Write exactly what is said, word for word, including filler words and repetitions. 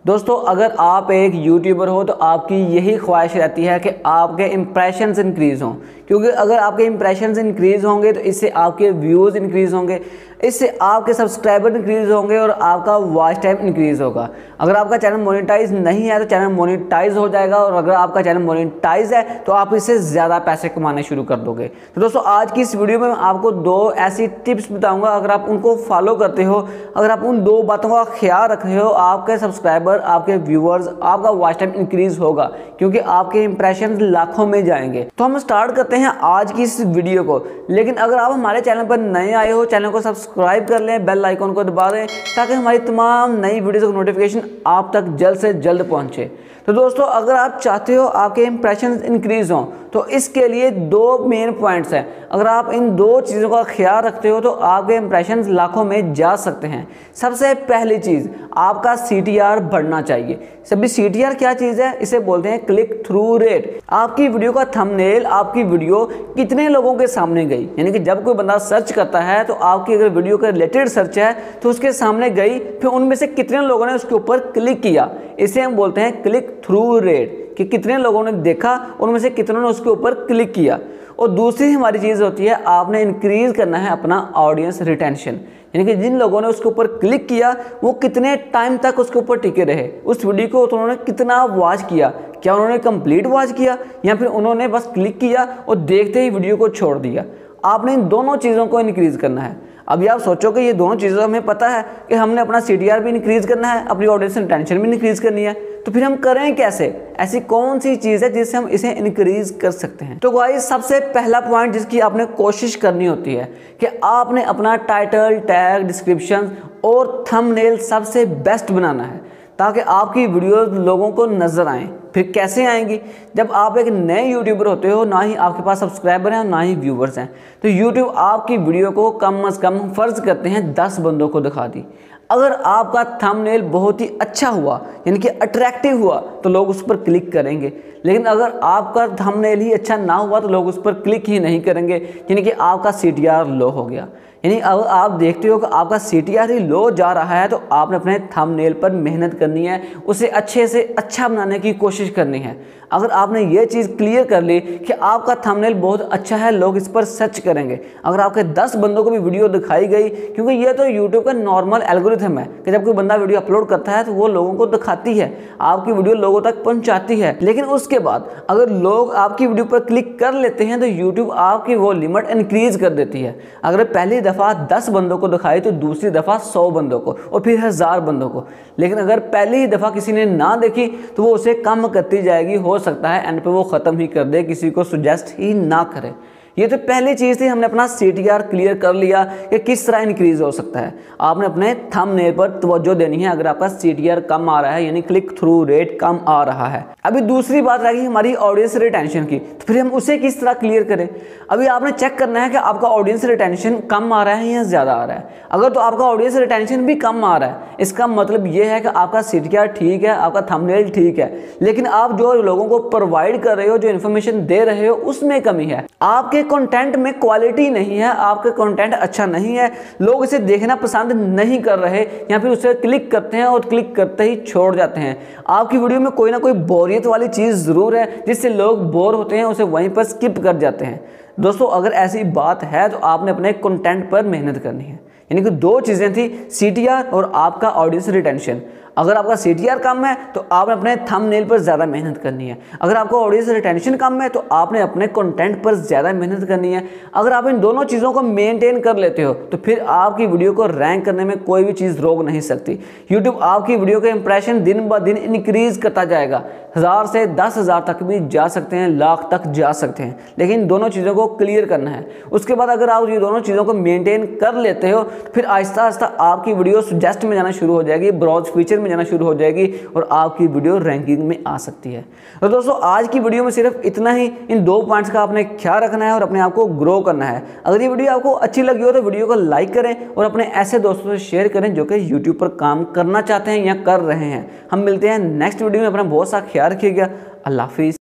दोस्तों अगर आप एक यूट्यूबर हो तो आपकी यही ख्वाहिश रहती है कि आपके इंप्रेशंस इंक्रीज़ हों, क्योंकि अगर आपके इंप्रेशंस इंक्रीज़ होंगे तो इससे आपके व्यूज़ इंक्रीज़ होंगे, इससे आपके सब्सक्राइबर इंक्रीज़ होंगे और आपका वॉच टाइम इंक्रीज़ होगा। अगर आपका चैनल मोनेटाइज नहीं है तो चैनल मोनेटाइज हो जाएगा, और अगर आपका चैनल मोनेटाइज है तो आप इससे ज़्यादा पैसे कमाने शुरू कर दोगे। तो दोस्तों आज की इस वीडियो में मैं आपको दो ऐसी टिप्स बताऊँगा, अगर आप उनको फॉलो करते हो, अगर आप उन दो बातों का ख्याल रख रहे हो, आपके सब्सक्राइबर, आपके व्यूअर्स, आपका वॉच टाइम इंक्रीज होगा, क्योंकि आपके इंप्रेशन लाखों में जाएंगे। तो हम स्टार्ट करते हैं आज की इस वीडियो को। लेकिन अगर आप हमारे चैनल पर नए आए हो, चैनल को सब्सक्राइब कर लें, बेल आइकॉन को दबा दें ताकि हमारी तमाम नई वीडियोज़ का नोटिफिकेशन आप तक जल्द से जल्द पहुंचे। तो दोस्तों अगर आप चाहते हो आपके इंप्रेशन इंक्रीज हों तो इसके लिए दो मेन पॉइंट्स हैं। अगर आप इन दो चीज़ों का ख्याल रखते हो तो आपके इंप्रेशन लाखों में जा सकते हैं। सबसे पहली चीज़, आपका सी टी आर बढ़ना चाहिए। सभी सी टी आर क्या चीज़ है? इसे बोलते हैं क्लिक थ्रू रेट। आपकी वीडियो का थंबनेल, आपकी वीडियो कितने लोगों के सामने गई, यानी कि जब कोई बंदा सर्च करता है तो आपकी अगर वीडियो का रिलेटेड सर्च है तो उसके सामने गई, फिर उनमें से कितने लोगों ने उसके ऊपर क्लिक किया, इसे हम बोलते हैं क्लिक थ्रू रेट, कि कितने लोगों ने देखा, उनमें से कितनों ने उसके ऊपर क्लिक किया। और दूसरी हमारी चीज़ होती है, आपने इंक्रीज करना है अपना ऑडियंस रिटेंशन, यानी कि जिन लोगों ने उसके ऊपर क्लिक किया वो कितने टाइम तक उसके ऊपर टिके रहे, उस वीडियो को उन्होंने कितना वॉच किया, क्या उन्होंने कंप्लीट वॉच किया या फिर उन्होंने बस क्लिक किया और देखते ही वीडियो को छोड़ दिया। आपने इन दोनों चीज़ों को इंक्रीज करना है। अभी आप सोचो कि ये दोनों चीज़ों हमें पता है कि हमने अपना सी टी आर भी इंक्रीज करना है, अपनी ऑडियंस रिटेंशन भी इंक्रीज करनी है, तो फिर हम करें कैसे? ऐसी कौन सी चीज़ है जिससे हम इसे इंक्रीज कर सकते हैं? तो गाइस सबसे पहला पॉइंट जिसकी आपने कोशिश करनी होती है कि आपने अपना टाइटल, टैग, डिस्क्रिप्शन और थंबनेल सबसे बेस्ट बनाना है ताकि आपकी वीडियोस लोगों को नज़र आएँ। फिर कैसे आएंगी? जब आप एक नए यूट्यूबर होते हो, ना ही आपके पास सब्सक्राइबर हैं ना ही व्यूवर्स हैं, तो यूट्यूब आपकी वीडियो को कम अज़ कम फ़र्ज़ करते हैं दस बंदों को दिखा दी। अगर आपका थंबनेल बहुत ही अच्छा हुआ, यानी कि अट्रैक्टिव हुआ, तो लोग उस पर क्लिक करेंगे। लेकिन अगर आपका थंबनेल ही अच्छा ना हुआ तो लोग उस पर क्लिक ही नहीं करेंगे, यानी कि आपका सी टी आर लो हो गया। यानी अगर आप देखते हो कि आपका सी टी आर ही लो जा रहा है तो आपने अपने थंबनेल पर मेहनत करनी है, उसे अच्छे से अच्छा बनाने की कोशिश करनी है। अगर आपने ये चीज़ क्लियर कर ली कि आपका थंबनेल बहुत अच्छा है, लोग इस पर सर्च करेंगे, अगर आपके दस बंदों को भी वीडियो दिखाई गई, क्योंकि ये तो यूट्यूब का नॉर्मल एल्गोरिथम है कि जब कोई बंदा वीडियो अपलोड करता है तो वो लोगों को दिखाती है, आपकी वीडियो लोगों तक पहुँचाती है। लेकिन उसके बाद अगर लोग आपकी वीडियो पर क्लिक कर लेते हैं तो यूट्यूब आपकी वो लिमिट इंक्रीज कर देती है। अगर पहली दफ़ा दस बंदों को दिखाई तो दूसरी दफ़ा सौ बंदों को और फिर हज़ार बंदों को। लेकिन अगर पहली ही दफ़ा किसी ने ना देखी तो वो उसे कम करती जाएगी, हो सकता है एंड पे वो ख़त्म ही कर दे, किसी को सुजेस्ट ही ना करे। ये तो पहली चीज़ थी, हमने अपना सी टी आर क्लियर कर लिया कि किस तरह इंक्रीज़ हो सकता है। आपने अपने थंबनेल पर तवज्जो देनी है अगर आपका सी टी आर कम आ रहा है, यानी क्लिक थ्रू रेट कम आ रहा है। अभी दूसरी बात रही हमारी ऑडियंस रिटेंशन की, तो फिर हम उसे किस तरह क्लियर करें? अभी आपने चेक करना है कि आपका ऑडियंस रिटेंशन कम आ रहा है या ज़्यादा आ रहा है। अगर तो आपका ऑडियंस रिटेंशन भी कम आ रहा है, इसका मतलब ये है कि आपका सी टी आर ठीक है, आपका थंबनेल ठीक है, लेकिन आप जो लोगों को प्रोवाइड कर रहे हो, जो इन्फॉर्मेशन दे रहे हो, उसमें कमी है। आपके कंटेंट में क्वालिटी नहीं है, आपका कंटेंट अच्छा नहीं है, लोग इसे देखना पसंद नहीं कर रहे या फिर उसे क्लिक करते हैं और क्लिक करते ही छोड़ जाते हैं। आपकी वीडियो में कोई ना कोई बोरियत वाली चीज़ ज़रूर है जिससे लोग बोर होते हैं, उसे वहीं पर स्किप कर जाते हैं। दोस्तों अगर ऐसी बात है तो आपने अपने कंटेंट पर मेहनत करनी है। यानी कि दो चीज़ें थी, सी टी आर और आपका ऑडियंस रिटेंशन। अगर आपका सी टी आर कम है तो आपने अपने थंबनेल पर ज़्यादा मेहनत करनी है। अगर आपका ऑडियंस रिटेंशन कम है तो आपने अपने कंटेंट पर ज़्यादा मेहनत करनी है। अगर आप इन दोनों चीज़ों को मेंटेन कर लेते हो तो फिर आपकी वीडियो को रैंक करने में कोई भी चीज़ रोक नहीं सकती। यूट्यूब आपकी वीडियो के इंप्रेशन दिन ब दिन इंक्रीज़ करता जाएगा, हज़ार से दस हज़ार तक भी जा सकते हैं, लाख तक जा सकते हैं, लेकिन दोनों चीज़ों को क्लियर करना है। उसके बाद अगर आप ये दोनों चीज़ों को मेंटेन कर लेते हो फिर आहिस्ता आहिस्ता आपकी वीडियो सजेस्ट में जाना शुरू हो जाएगी, ब्राउज फीचर में जाना शुरू हो जाएगी और आपकी वीडियो रैंकिंग में आ सकती है। तो दोस्तों आज की वीडियो में सिर्फ इतना ही, इन दो पॉइंट्स का आपने ख्याल रखना है और अपने आप को ग्रो करना है। अगर ये वीडियो आपको अच्छी लगी हो तो वीडियो को लाइक करें और अपने ऐसे दोस्तों से शेयर करें जो कि यूट्यूब पर काम करना चाहते हैं या कर रहे हैं। हम मिलते हैं नेक्स्ट वीडियो में, अपना बहुत सा ख्याल रखिएगा। अल्लाह हाफिज़।